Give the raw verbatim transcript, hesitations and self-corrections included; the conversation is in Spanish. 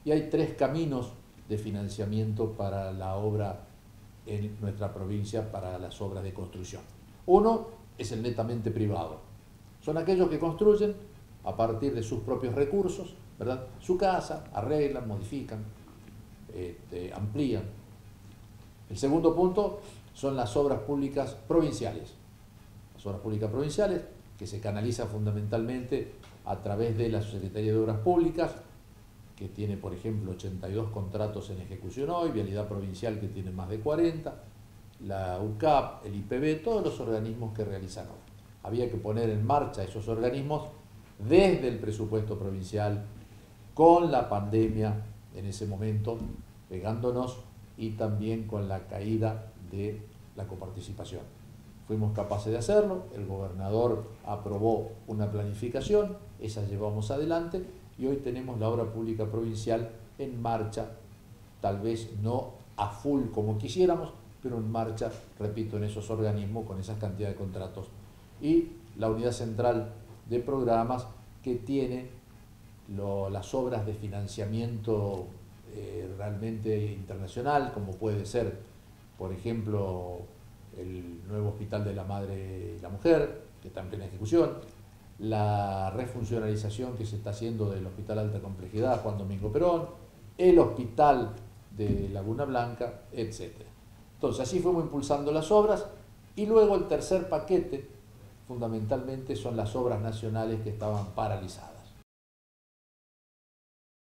y hay tres caminos de financiamiento para la obra en nuestra provincia, para las obras de construcción. Uno es el netamente privado. Son aquellos que construyen a partir de sus propios recursos, ¿verdad?, su casa, arreglan, modifican, este, amplían. El segundo punto son las obras públicas provinciales. Las obras públicas provinciales que se canalizan fundamentalmente a través de la Secretaría de Obras Públicas, que tiene, por ejemplo, ochenta y dos contratos en ejecución hoy, Vialidad Provincial, que tiene más de cuarenta, la U C A P, el I P B, todos los organismos que realizan obras. Había que poner en marcha esos organismos desde el presupuesto provincial, con la pandemia en ese momento pegándonos y también con la caída de la coparticipación. Fuimos capaces de hacerlo, el gobernador aprobó una planificación, esa llevamos adelante y hoy tenemos la obra pública provincial en marcha, tal vez no a full como quisiéramos, pero en marcha, repito, en esos organismos con esas cantidades de contratos. Y la unidad central de programas que tiene lo, las obras de financiamiento eh, realmente internacional, como puede ser, por ejemplo, el nuevo Hospital de la Madre y la Mujer, que está en plena ejecución, la refuncionalización que se está haciendo del Hospital Alta Complejidad Juan Domingo Perón, el Hospital de Laguna Blanca, etcétera. Entonces, así fuimos impulsando las obras y luego el tercer paquete, fundamentalmente, son las obras nacionales que estaban paralizadas.